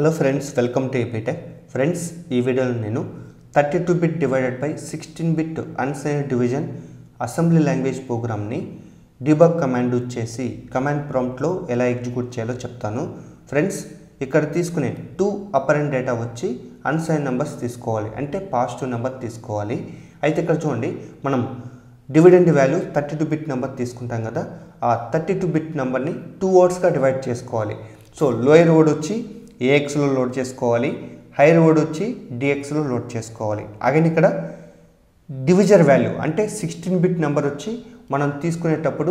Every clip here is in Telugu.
Hello friends, welcome to APTech. Friends, ఈ వీడియోలో నేను 32 bit divided by 16 bit unsigned division assembly language ప్రోగ్రామ్ని డీబగ్ కమాండ్ యూజ్ చేసి కమాండ్ ప్రాంప్ట్లో ఎలా ఎగ్జిక్యూట్ చేయాలో చెప్తాను. ఫ్రెండ్స్, ఇక్కడ తీసుకునే 2 అపరెంట్ డేటా వచ్చి అన్సైన్ నెంబర్స్ తీసుకోవాలి, అంటే పాజిటివ్ నెంబర్ తీసుకోవాలి. అయితే ఇక్కడ చూడండి, మనం డివిడెండ్ వాల్యూ 32 బిట్ నెంబర్ తీసుకుంటాం కదా, ఆ 32 బిట్ నెంబర్ని 2 వర్డ్స్గా డివైడ్ చేసుకోవాలి. సో లోయర్ వర్డ్ వచ్చి ఏఎక్స్లో లోడ్ చేసుకోవాలి, హైయర్ వర్డ్ వచ్చి డిఎక్స్లో లోడ్ చేసుకోవాలి. అగైన్ ఇక్కడ డివిజర్ వాల్యూ అంటే 16 బిట్ నెంబర్ వచ్చి మనం తీసుకునేటప్పుడు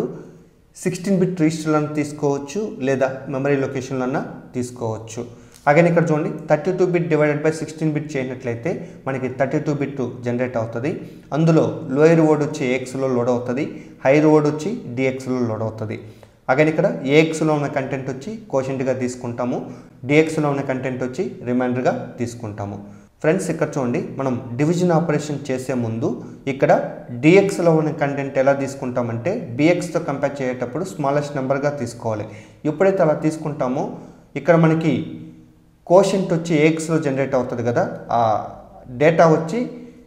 16 బిట్ రిజిస్టర్లను తీసుకోవచ్చు, లేదా మెమరీ లొకేషన్లన్నా తీసుకోవచ్చు. అగైన్ ఇక్కడ చూడండి, 32 బిట్ డివైడెడ్ బై 16 బిట్ చేయనట్లయితే మనకి 32 బిట్ జనరేట్ అవుతుంది. అందులో లోయర్ వర్డ్ వచ్చి ఏఎక్స్లో లోడ్ అవుతుంది, హైయర్ వర్డ్ వచ్చి డిఎక్స్లో లోడ్ అవుతుంది. అగైన్ ఇక్కడ ఏఎక్స్లో ఉన్న కంటెంట్ వచ్చి కోషెంట్గా తీసుకుంటాము, డిఎక్స్లో ఉన్న కంటెంట్ వచ్చి రిమైండర్గా తీసుకుంటాము. ఫ్రెండ్స్, ఇక్కడ చూడండి, మనం డివిజన్ ఆపరేషన్ చేసే ముందు ఇక్కడ డిఎక్స్లో ఉన్న కంటెంట్ ఎలా తీసుకుంటామంటే బిఎక్స్తో కంపేర్ చేసేటప్పుడు స్మాలెస్ట్ నెంబర్గా తీసుకోవాలి. ఎప్పుడైతే అలా తీసుకుంటామో ఇక్కడ మనకి కోషెంట్ వచ్చి ఏఎక్స్లో జనరేట్ అవుతుంది కదా, ఆ డేటా వచ్చి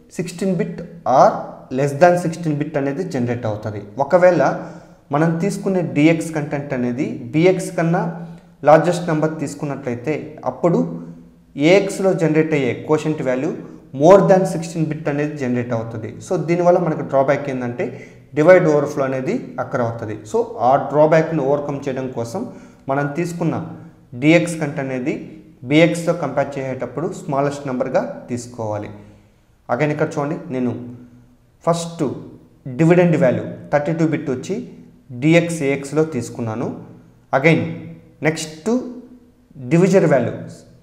16 bit or less than 16 bit అనేది జనరేట్ అవుతుంది. ఒకవేళ మనం తీసుకునే డిఎక్స్ కంటెంట్ అనేది బిఎక్స్ కన్నా లార్జెస్ట్ నెంబర్ తీసుకున్నట్లయితే అప్పుడు ఏఎక్స్లో జనరేట్ అయ్యే quotient value more than 16 bit అనేది జనరేట్ అవుతుంది. సో దీనివల్ల మనకు డ్రాబ్యాక్ ఏంటంటే డివైడ్ ఓవర్ఫ్లో అనేది అక్కర్ అవుతుంది. సో ఆ డ్రాబ్యాక్ని ఓవర్కమ్ చేయడం కోసం మనం తీసుకున్న డిఎక్స్ కంటెంట్ అనేది బిఎక్స్తో కంపేర్ చేసేటప్పుడు స్మాలెస్ట్ నెంబర్గా తీసుకోవాలి. అగైన్ ఇక్కడ చూడండి, నేను ఫస్ట్ డివిడెండ్ వాల్యూ 32 బిట్ వచ్చి డిఎక్స్ ఏఎక్స్లో తీసుకున్నాను. Again next divisor value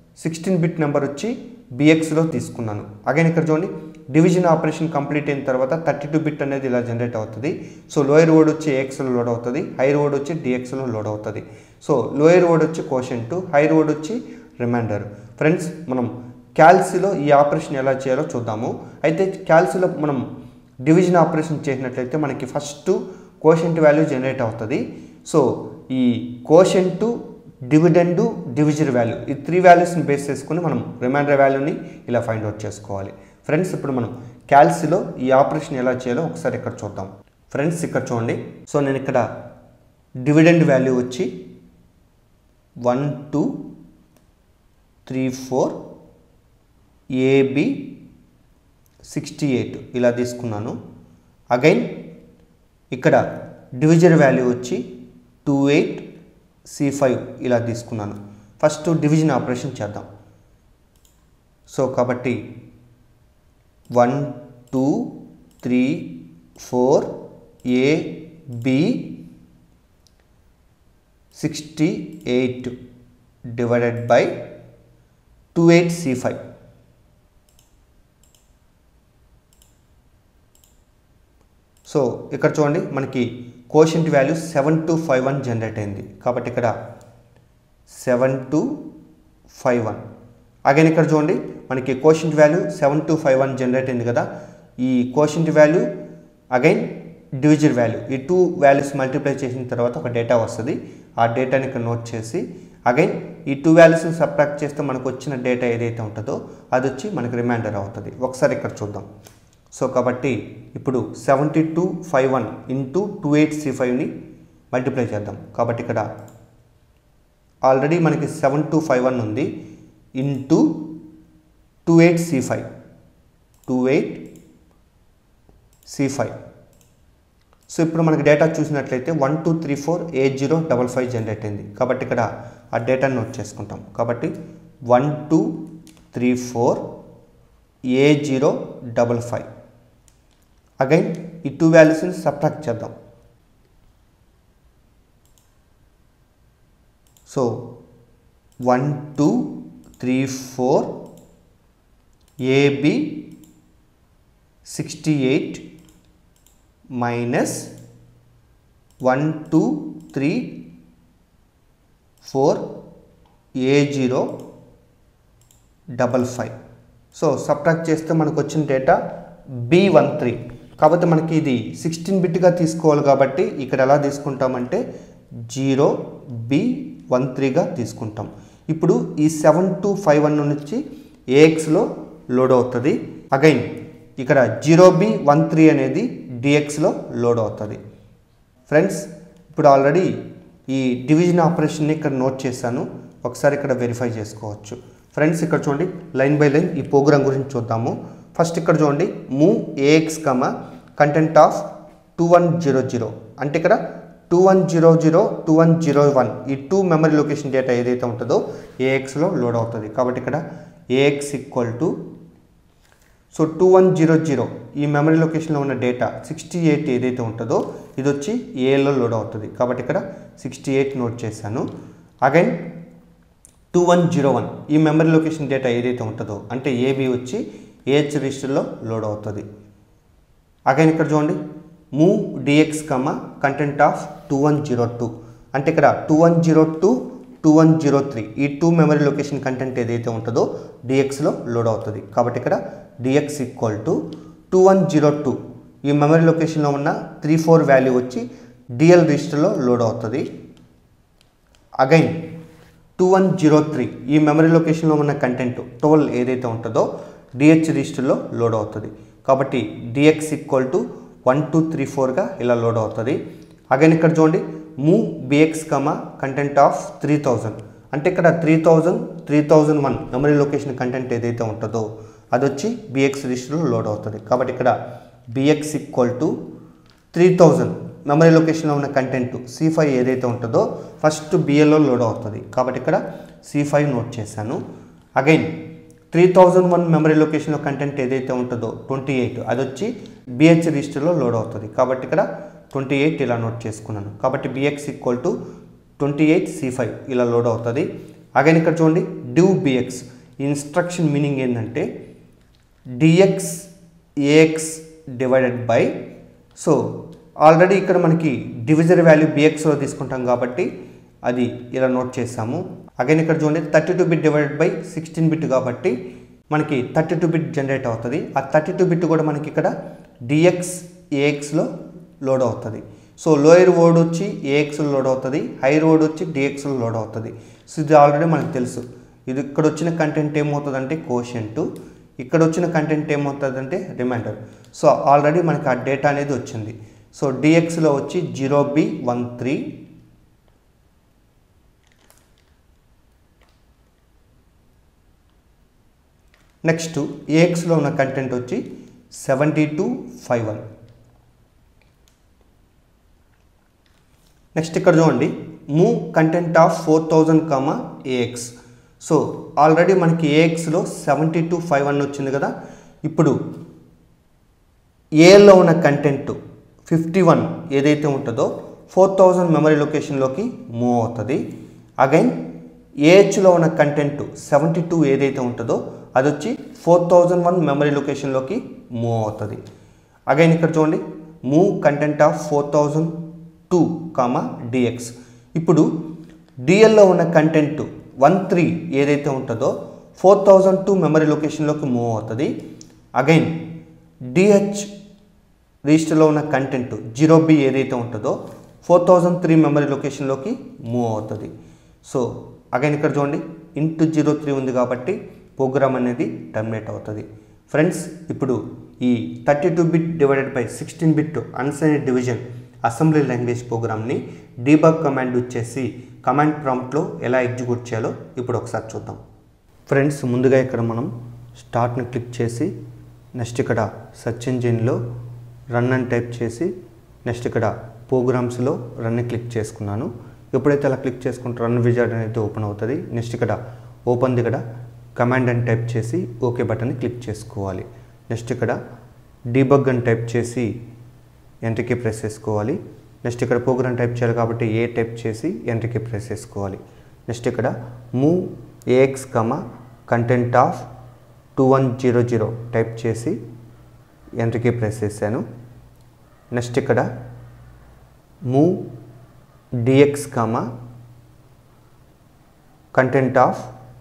16 bit number వచ్చి బిఎక్స్లో తీసుకున్నాను. అగైన్ ఇక్కడ చూడండి, డివిజన్ ఆపరేషన్ కంప్లీట్ అయిన తర్వాత 32 బిట్ అనేది ఇలా జనరేట్ అవుతుంది. సో లోయర్ వర్డ్ వచ్చి ఏఎక్స్లో లోడ్ అవుతుంది, హైయర్ వర్డ్ వచ్చి డిఎక్స్లో లోడ్ అవుతుంది. సో లోయర్ వర్డ్ వచ్చి కోషెంట్, హైయర్ వర్డ్ వచ్చి రిమైండర్. ఫ్రెండ్స్, మనం క్యాల్సీలో ఈ ఆపరేషన్ ఎలా చేయాలో చూద్దాము. అయితే క్యాల్సీలో మనం డివిజన్ ఆపరేషన్ చేసినట్లయితే మనకి ఫస్ట్ కోషెంట్ వాల్యూ జనరేట్ అవుతుంది. సో ఈ కోషెంట్, డివిడెండ్, డివిజర్ వాల్యూ ఈ 3 వాల్యూస్ని బేస్ చేసుకుని మనం రిమైండర్ వాల్యూని ఇలా ఫైండ్ అవుట్ చేసుకోవాలి. ఫ్రెండ్స్, ఇప్పుడు మనం క్యాల్సీలో ఈ ఆపరేషన్ ఎలా చేయాలో ఒకసారి ఇక్కడ చూద్దాం. ఫ్రెండ్స్, ఇక్కడ చూడండి, సో నేను ఇక్కడ డివిడెండ్ వాల్యూ వచ్చి 1 2 3 4 AB 68 ఇలా తీసుకున్నాను. అగైన్ ఇక్కడ డివిజర్ వాల్యూ వచ్చి 28 C5 ఇలా తీసుకున్నాను. ఫస్ట్ డివిజన్ ఆపరేషన్ చేద్దాం. సో కాబట్టి 1 2 3 4 AB 68 divided by 28 C5. So ఇక్కడ చూడండి, మనకి కోషెంట్ వాల్యూ 7251 జనరేట్ అయింది. కాబట్టి ఇక్కడ 7251. అగైన్ ఇక్కడ చూడండి, మనకి కోషెంట్ వాల్యూ 7251 జనరేట్ అయింది కదా, ఈ quotient value again divisor value ఈ 2 వాల్యూస్ మల్టిప్లై చేసిన తర్వాత ఒక డేటా వస్తుంది. ఆ డేటాని ఇక్కడ నోట్ చేసి అగైన్ ఈ 2 వాల్యూస్ని సబ్ట్రాక్ట్ చేస్తే మనకు వచ్చిన డేటా ఏదైతే ఉంటుందో అది వచ్చి మనకు రిమైండర్ అవుతుంది. ఒకసారి ఇక్కడ చూద్దాం. సో కాబట్టి ఇప్పుడు 7251 ఇంటూ 28 C5ని మల్టిప్లై చేద్దాం. కాబట్టి ఇక్కడ ఆల్రెడీ మనకి 7251 ఉంది, ఇంటూ 28 C5 28 C5. సో ఇప్పుడు మనకి డేటా చూసినట్లయితే 1 2 3 4 8055 జనరేట్ అయింది. కాబట్టి ఇక్కడ ఆ డేటాను నోట్ చేసుకుంటాం. కాబట్టి 1 2 3 4 8055. అగైన్ ఈ 2 వాల్యూస్ని సబ్ట్రాక్ట్ చేద్దాం. So 1 2 3 4 AB 68 minus 1 2 3 4 8055. So subtract చేస్తే మనకు వచ్చిన డేటా B13. కాబట్టి మనకి ఇది 16 బిట్గా తీసుకోవాలి కాబట్టి ఇక్కడ ఎలా తీసుకుంటామంటే 0B13గా తీసుకుంటాం. ఇప్పుడు ఈ 7251 నుంచి ఏఎక్స్లో లోడ్ అవుతుంది. అగైన్ ఇక్కడ 0B13 అనేది డిఎక్స్లో లోడ్ అవుతుంది. ఫ్రెండ్స్ ఇప్పుడు ఆల్రెడీ ఈ డివిజన్ ఆపరేషన్ని ఇక్కడ నోట్ చేశాను, ఒకసారి ఇక్కడ వెరిఫై చేసుకోవచ్చు. ఫ్రెండ్స్ ఇక్కడ చూడండి, లైన్ బై లైన్ ఈ ప్రోగ్రామ్ గురించి చూద్దాము. ఫస్ట్ ఇక్కడ చూడండి, మూవ్ ఏఎక్స్ కంటెంట్ ఆఫ్ 2100 అంటే ఇక్కడ 2100 2101 ఈ 2 మెమరీ లొకేషన్ డేటా ఏదైతే ఉంటుందో ఏఎక్స్లో లోడ్ అవుతుంది. కాబట్టి ఇక్కడ ఏఎక్స్ ఈక్వల్ టు 2100 ఈ మెమరీ లొకేషన్లో ఉన్న డేటా 68 ఏదైతే ఉంటుందో ఇది వచ్చి ఏలో లోడ్ అవుతుంది. కాబట్టి ఇక్కడ 68 నోట్ చేశాను. అగైన్ 2101 ఈ మెమరీ లొకేషన్ డేటా ఏదైతే ఉంటుందో అంటే ఏబి వచ్చి ఏహెచ్ రిజిస్టర్లో లోడ్ అవుతుంది. అగైన్ ఇక్కడ చూడండి, మూవ్ డిఎక్స్ కంటెంట్ ఆఫ్ 2102 అంటే ఇక్కడ 2102 2103 ఈ 2 మెమరీ లొకేషన్ కంటెంట్ ఏదైతే ఉంటుందో డిఎక్స్లో లోడ్ అవుతుంది. కాబట్టి ఇక్కడ డిఎక్స్ ఈక్వల్ టు 2102 ఈ మెమరీ లొకేషన్లో ఉన్న 34 వాల్యూ వచ్చి డిఎల్ రిజిస్టర్లో లోడ్ అవుతుంది. అగైన్ 2103 ఈ మెమరీ లొకేషన్లో ఉన్న కంటెంట్ 12 ఏదైతే ఉంటుందో డిహెచ్ రిజిస్టర్లో లోడ్ అవుతుంది. కాబట్టి డిఎక్స్ ఈక్వల్ టు 1234గా ఇలా లోడ్ అవుతుంది. అగైన్ ఇక్కడ చూడండి, మూవ్ బిఎక్స్ కంటెంట్ ఆఫ్ 3000 అంటే ఇక్కడ 3000 3001 మెమరీ లొకేషన్ కంటెంట్ ఏదైతే ఉంటుందో అది వచ్చి బిఎక్స్ రిజిస్టర్లో లోడ్ అవుతుంది. కాబట్టి ఇక్కడ బిఎక్స్ ఈక్వల్ టు 3000 మెమరీ లొకేషన్లో ఉన్న కంటెంట్ C5 ఏదైతే ఉంటుందో ఫస్ట్ బిఎల్లో లోడ్ అవుతుంది. కాబట్టి ఇక్కడ C5 నోట్ చేశాను. అగైన్ 3001 మెమరీ లొకేషన్లో కంటెంట్ ఏదైతే ఉంటుందో 28 అది వచ్చి బిహెచ్ రిజిస్టర్లో లోడ్ అవుతుంది. కాబట్టి ఇక్కడ 28 ఇలా నోట్ చేసుకున్నాను. కాబట్టి బిఎక్స్ ఈక్వల్ టు 28 C5 ఇలా లోడ్ అవుతుంది. అగైన్ ఇక్కడ చూడండి, డివ్ బిఎక్స్ ఇన్స్ట్రక్షన్ మీనింగ్ ఏంటంటే DX AX divided by, so already ఇక్కడ మనకి డివిజర్ వాల్యూ బిఎక్స్లో తీసుకుంటాం కాబట్టి అది ఇలా నోట్ చేసాము. అగైన్ ఇక్కడ చూడండి, 32 బిట్ డివైడెడ్ బై 16 బిట్ కాబట్టి మనకి 32 బిట్ జనరేట్ అవుతుంది. ఆ 32 బిట్ కూడా మనకి ఇక్కడ డిఎక్స్ ఏఎక్స్లో లోడ్ అవుతుంది. సో లోయర్ వర్డ్ వచ్చి ఏఎక్స్లో లోడ్ అవుతుంది, హైయర్ వర్డ్ వచ్చి డిఎక్స్లో లోడ్ అవుతుంది. సో ఇది ఆల్రెడీ మనకు తెలుసు. ఇది ఇక్కడ వచ్చిన కంటెంట్ ఏమవుతుందంటే కోషెంట్, ఇక్కడ వచ్చిన కంటెంట్ ఏమవుతుందంటే రిమైండర్. సో ఆల్రెడీ మనకి ఆ డేటా అనేది వచ్చింది. సో డిఎక్స్లో వచ్చి 0B13 నెక్స్ట్ ఏఎక్స్లో ఉన్న కంటెంట్ వచ్చి 7251. నెక్స్ట్ ఇక్కడ చూడండి, move content of 4000 AX. So already మనకి ఏఎక్స్లో 7251 వచ్చింది కదా. ఇప్పుడు ఏలో ఉన్న కంటెంట్ 51 ఏదైతే ఉంటుందో 4000 మెమరీ లొకేషన్లోకి మూవ్ అవుతుంది. అగైన్ ఏహెచ్లో ఉన్న కంటెంట్ 72 ఏదైతే ఉంటుందో అది వచ్చి 4001 మెమరీ లొకేషన్లోకి మూవ్ అవుతుంది. అగైన్ ఇక్కడ చూడండి, మూవ్ కంటెంట్ ఆఫ్ 4002 డిఎక్స్. ఇప్పుడు డిఎల్లో ఉన్న కంటెంట్ 13 ఏదైతే ఉంటుందో 4002 మెమరీ లొకేషన్లోకి మూవ్ అవుతుంది. అగైన్ డిహెచ్ రిజిస్టర్లో ఉన్న కంటెంట్ 0B ఏదైతే ఉంటుందో 4003 మెమరీ లొకేషన్లోకి మూవ్ అవుతుంది. సో అగైన్ ఇక్కడ చూడండి, ఇంటూ 03 ఉంది కాబట్టి ప్రోగ్రామ్ అనేది టర్మినేట్ అవుతుంది. ఫ్రెండ్స్ ఇప్పుడు ఈ 32 bit divided by 16 bit unsigned division assembly language ప్రోగ్రామ్ని డీబగ్ కమాండ్ వచ్చేసి కమాండ్ ప్రాంప్ట్లో ఎలా ఎగ్జిక్యూట్ చేయాలో ఇప్పుడు ఒకసారి చూద్దాం. ఫ్రెండ్స్ ముందుగా ఇక్కడ మనం స్టార్ట్ని క్లిక్ చేసి నెక్స్ట్ ఇక్కడ సెర్చ్ ఇంజిన్లో రన్ అని టైప్ చేసి నెక్స్ట్ ఇక్కడ ప్రోగ్రామ్స్లో రన్ని క్లిక్ చేసుకున్నాను. ఎప్పుడైతే అలా క్లిక్ చేసుకుంటే రన్ విజార్డ్ అనేది ఓపెన్ అవుతుంది. నెక్స్ట్ ఇక్కడ ఓపెన్ ఇక్కడ కమాండ్ అని టైప్ చేసి ఓకే బటన్ని క్లిక్ చేసుకోవాలి. నెక్స్ట్ ఇక్కడ డీబగ్ అని టైప్ చేసి ఎంటర్కి ప్రెస్ చేసుకోవాలి. నెక్స్ట్ ఇక్కడ ప్రోగ్రామ్ టైప్ చేయాలి కాబట్టి ఏ టైప్ చేసి ఎంటర్కి ప్రెస్ చేసుకోవాలి. నెక్స్ట్ ఇక్కడ move AX content of 2100 type చేసి ఎంటర్కి ప్రెస్ చేశాను. నెక్స్ట్ ఇక్కడ move DX content of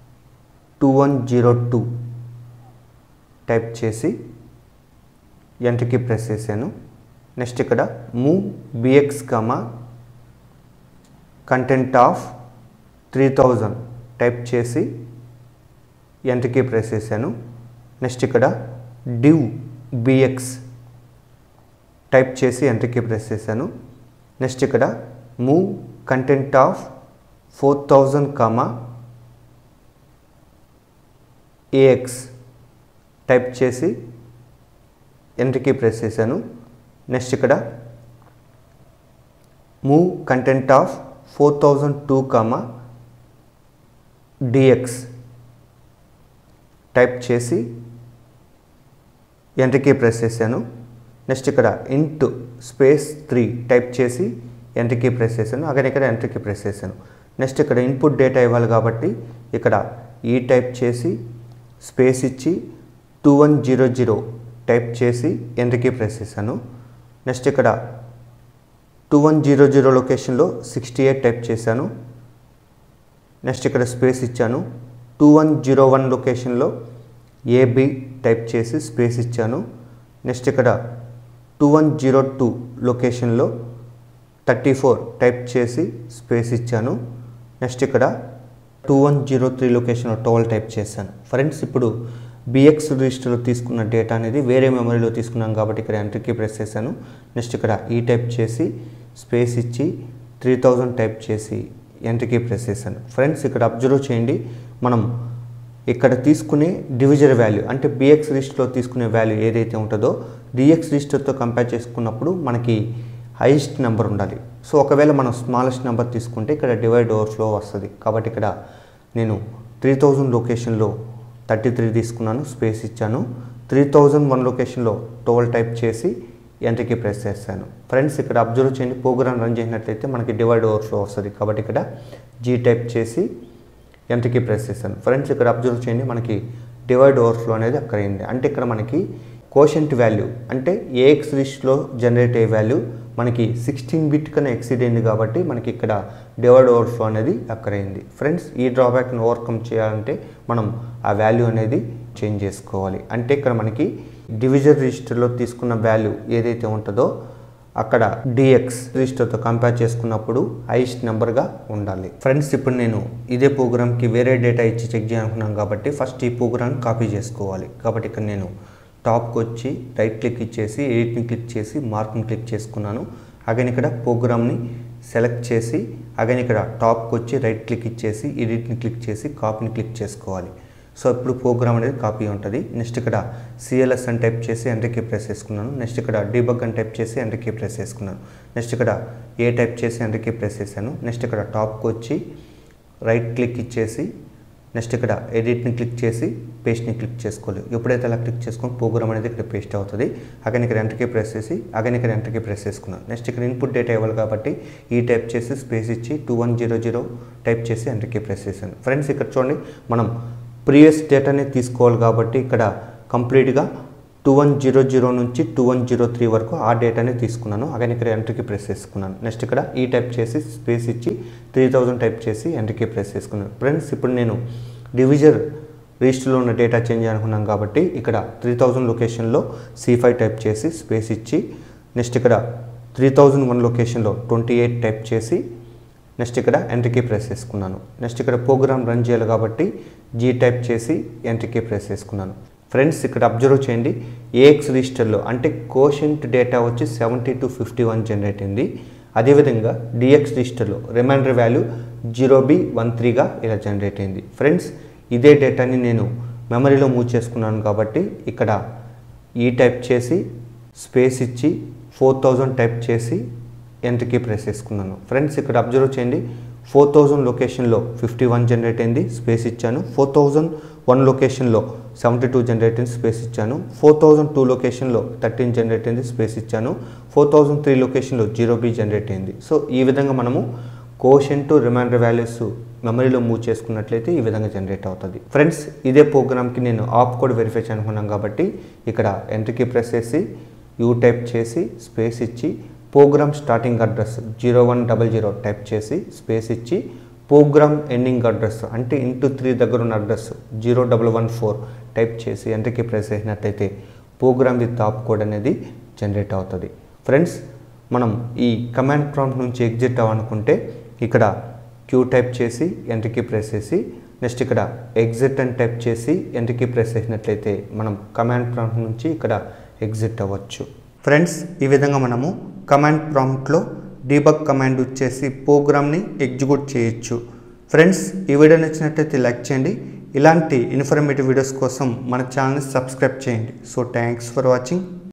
2102 type చేసి ఎంటర్కి ప్రెస్ చేశాను. నెక్స్ట్ ఇక్కడ move BX content of 3000 type చేసి ఎంటర్ కీ ప్రెస్ చేశాను. నెక్స్ట్ ఇక్కడ div bx టైప్ చేసి ఎంటర్ కీ ప్రెస్ చేశాను. నెక్స్ట్ ఇక్కడ move content of 4000 ax type చేసి ఎంటర్ కీ ప్రెస్ చేశాను. నెక్స్ట్ ఇక్కడ move content of 4002 dx type చేసి ఎంటర్ కీ ప్రెస్ చేశాను. నెక్స్ట్ ఇక్కడ int స్పేస్ 3 టైప్ చేసి ఎంటర్ కీ ప్రెస్ చేశాను. అగైన్ ఇక్కడ ఎంటర్ కీ ప్రెస్ చేశాను. నెక్స్ట్ ఇక్కడ ఇన్పుట్ డేటా ఇవ్వాలి కాబట్టి ఇక్కడ ఈ టైప్ చేసి స్పేస్ ఇచ్చి 2100 టైప్ చేసి ఎంటర్ కీ ప్రెస్ చేశాను. నెక్స్ట్ ఇక్కడ 2100 లొకేషన్లో 68 టైప్ చేశాను. నెక్స్ట్ ఇక్కడ స్పేస్ ఇచ్చాను. 2101 లొకేషన్లో AB టైప్ చేసి స్పేస్ ఇచ్చాను. నెక్స్ట్ ఇక్కడ 2102 లొకేషన్లో 34 టైప్ చేసి స్పేస్ ఇచ్చాను. నెక్స్ట్ ఇక్కడ 2103 లొకేషన్లో 12 టైప్ చేశాను. ఫ్రెండ్స్ ఇప్పుడు BX రిజిస్టర్లో తీసుకున్న డేటా అనేది వేరే మెమరీలో తీసుకున్నాం కాబట్టి ఇక్కడ ఎంటర్ కీ ప్రెస్ చేశాను. నెక్స్ట్ ఇక్కడ ఈ టైప్ చేసి స్పేస్ ఇచ్చి 3000 టైప్ చేసి ఎంటర్ కీ ప్రెస్ చేశాను. ఫ్రెండ్స్ ఇక్కడ అబ్జర్వ్ చేయండి, మనం ఇక్కడ తీసుకునే డివిజర్ వాల్యూ అంటే BX రిజిస్టర్లో తీసుకునే వాల్యూ ఏదైతే ఉంటుందో DX రిజిస్టర్తో కంపేర్ చేసుకున్నప్పుడు మనకి హైయెస్ట్ నెంబర్ ఉండాలి. సో ఒకవేళ మనం స్మాలెస్ట్ నెంబర్ తీసుకుంటే ఇక్కడ డివైడ్ ఓవర్ఫ్లో వస్తుంది. కాబట్టి ఇక్కడ నేను 3000 లొకేషన్లో 33 తీసుకున్నాను, స్పేస్ ఇచ్చాను. 3001 లొకేషన్లో 12 టైప్ చేసి ఎంటర్ కీ ప్రెస్ చేస్తాను. ఫ్రెండ్స్ ఇక్కడ అబ్జర్వ్ చేయండి, ప్రోగ్రామ్ రన్ చేసినట్లయితే మనకి డివైడ్ ఓవర్ఫ్లో వస్తుంది. కాబట్టి ఇక్కడ G టైప్ చేసి ఎంటర్ కీ ప్రెస్ చేస్తాను. ఫ్రెండ్స్ ఇక్కడ అబ్జర్వ్ చేయండి, మనకి డివైడ్ ఓవర్ఫ్లో అనేది అక్కడ అయింది. అంటే ఇక్కడ మనకి కోషెంట్ వాల్యూ అంటే AX లిస్ట్లో జనరేట్ అయ్యే వాల్యూ మనకి 16 బిట్ కన్నా ఎక్సీడ్ అయింది కాబట్టి మనకి ఇక్కడ డివైడ్ ఓవర్ఫ్లో అనేది అక్కడ అయింది. ఫ్రెండ్స్ ఈ డ్రాబ్యాక్ని ఓవర్కమ్ చేయాలంటే మనం ఆ వాల్యూ అనేది చేంజ్ చేసుకోవాలి. అంటే ఇక్కడ మనకి డివిజర్ రిజిస్టర్లో తీసుకున్న వాల్యూ ఏదైతే ఉంటుందో అక్కడ DX రిజిస్టర్తో కంపేర్ చేసుకున్నప్పుడు హైయెస్ట్ నెంబర్గా ఉండాలి. ఫ్రెండ్స్ ఇప్పుడు నేను ఇదే ప్రోగ్రామ్కి వేరే డేటా ఇచ్చి చెక్ చేయాలనుకున్నాను కాబట్టి ఫస్ట్ ఈ ప్రోగ్రామ్ కాపీ చేసుకోవాలి. కాబట్టి ఇక్కడ నేను టాప్కి వచ్చి రైట్ క్లిక్ ఇచ్చేసి ఎడిట్ని క్లిక్ చేసి మార్క్ని క్లిక్ చేసుకున్నాను. అగైన్ ఇక్కడ ప్రోగ్రామ్ని సెలెక్ట్ చేసి అగైన్ ఇక్కడ టాప్కి వచ్చి రైట్ క్లిక్ ఇచ్చేసి ఎడిట్ని క్లిక్ చేసి కాపీని క్లిక్ చేసుకోవాలి. సో ఇప్పుడు ప్రోగ్రామ్ అనేది కాపీ ఉంటుంది. నెక్స్ట్ ఇక్కడ CLS అని టైప్ చేసి ఎంటర్ కీ ప్రెస్ చేసుకున్నాను. నెక్స్ట్ ఇక్కడ డీబగ్ అని టైప్ చేసి ఎంటర్ కీ ప్రెస్ చేసుకున్నాను. నెక్స్ట్ ఇక్కడ ఏ టైప్ చేసి ఎంటర్ కీ ప్రెస్ చేశాను. నెక్స్ట్ ఇక్కడ టాప్కి వచ్చి రైట్ క్లిక్ ఇచ్చేసి నెక్స్ట్ ఇక్కడ ఎడిట్ని క్లిక్ చేసి పేస్ట్ని క్లిక్ చేసుకోవాలి. ఎప్పుడైతే అలా క్లిక్ చేసుకొని ప్రోగ్రామ్ అనేది ఇక్కడ పేస్ట్ అవుతుంది. అగైన్ ఇక్కడ ఎంటర్ కీ ప్రెస్ చేసి అగైన్ ఇక్కడ ఎంటర్ కీ ప్రెస్ చేసుకున్నాను. నెక్స్ట్ ఇక్కడ ఇన్పుట్ డేటా ఇవ్వాలి కాబట్టి ఈ టైప్ చేసి స్పేస్ ఇచ్చి 2100 టైప్ చేసి ఎంటర్ కీ ప్రెస్ చేశాను. ఫ్రెండ్స్ ఇక్కడ చూడండి, మనం ప్రీవియస్ డేటాని తీసుకోవాలి కాబట్టి ఇక్కడ కంప్లీట్గా 2100 నుంచి 2103 వరకు ఆ డేటాని తీసుకున్నాను. అగైన్ ఇక్కడ ఎంటర్ కీ ప్రెస్ చేసుకున్నాను. నెక్స్ట్ ఇక్కడ ఈ టైప్ చేసి స్పేస్ ఇచ్చి 3000 టైప్ చేసి ఎంటర్ కీ ప్రెస్ చేసుకున్నాను. ఫ్రెండ్స్ ఇప్పుడు నేను డివిజర్ రిజిస్టర్లో ఉన్న డేటా చేంజ్ అనుకున్నాను కాబట్టి ఇక్కడ 3000 లొకేషన్లో C5 టైప్ చేసి స్పేస్ ఇచ్చి నెక్స్ట్ ఇక్కడ 3001 లొకేషన్లో 28 టైప్ చేసి నెక్స్ట్ ఇక్కడ ఎంటర్ కీ ప్రెస్ చేసుకున్నాను. నెక్స్ట్ ఇక్కడ ప్రోగ్రామ్ రన్ చేయాలి కాబట్టి G టైప్ చేసి ఎంటర్ కీ ప్రెస్ చేసుకున్నాను. ఫ్రెండ్స్ ఇక్కడ అబ్జర్వ్ చేయండి, AX రిజిస్టర్లో అంటే కోషెంట్ డేటా వచ్చి 70 to 51 జనరేట్ అయింది. అదేవిధంగా DX రిజిస్టర్లో రిమైండర్ వాల్యూ 0B13గా ఇలా జనరేట్ అయింది. ఫ్రెండ్స్ ఇదే డేటాని నేను మెమరీలో మూవ్ చేసుకున్నాను కాబట్టి ఇక్కడ ఈ టైప్ చేసి స్పేస్ ఇచ్చి 4000 టైప్ చేసి ఎంటర్ కీ ప్రెస్ చేసుకున్నాను. ఫ్రెండ్స్ ఇక్కడ అబ్జర్వ్ చేయండి, 4000 లొకేషన్లో 51 జనరేట్ అయింది, స్పేస్ ఇచ్చాను. 4001 లొకేషన్లో 72 జనరేట్ అయింది, స్పేస్ ఇచ్చాను. 4002 లొకేషన్లో 13 జనరేట్ అయింది, స్పేస్ ఇచ్చాను. 4003 లొకేషన్లో 0B జనరేట్ అయింది. సో ఈ విధంగా మనము కోషెంట్ రిమైండర్ వాల్యూస్ మెమరీలో మూవ్ చేసుకున్నట్లయితే ఈ విధంగా జనరేట్ అవుతుంది. ఫ్రెండ్స్ ఇదే ప్రోగ్రామ్కి నేను ఆప్ కోడ్ వెరిఫై అనుకున్నాను కాబట్టి ఇక్కడ ఎంటర్ కీ ప్రెస్ చేసి యూ టైప్ చేసి స్పేస్ ఇచ్చి ప్రోగ్రామ్ స్టార్టింగ్ అడ్రస్ 0100 టైప్ చేసి స్పేస్ ఇచ్చి ప్రోగ్రామ్ ఎండింగ్ అడ్రస్ అంటే ఇంటూ 3 దగ్గర ఉన్న అడ్రస్ 0114 టైప్ చేసి ఎంటర్ కీ ప్రెస్ చేసినట్లయితే ప్రోగ్రామ్ విత్ ఆప్ కోడ్ అనేది జనరేట్ అవుతుంది. ఫ్రెండ్స్ మనం ఈ కమాండ్ ప్రాంప్ట్ నుంచి ఎగ్జిట్ అవ్వాలనుకుంటే ఇక్కడ క్యూ టైప్ చేసి ఎంటర్ కీ ప్రెస్ చేసి నెక్స్ట్ ఇక్కడ ఎగ్జిట్ అని టైప్ చేసి ఎంటర్ కీ ప్రెస్ చేసినట్లయితే మనం కమాండ్ ప్రాంప్ట్ నుంచి ఇక్కడ ఎగ్జిట్ అవ్వచ్చు. ఫ్రెండ్స్, ఈ విధంగా మనము కమాండ్ ప్రాంప్ట్లో డీబగ్ కమాండ్ వచ్చేసి ప్రోగ్రామ్ని ఎగ్జిక్యూట్ చేయొచ్చు. ఫ్రెండ్స్, ఈ వీడియో నచ్చినట్లయితే లైక్ చేయండి. ఇలాంటి ఇన్ఫర్మేటివ్ వీడియోస్ కోసం మన ఛానల్ని సబ్స్క్రైబ్ చేయండి. So thanks for watching.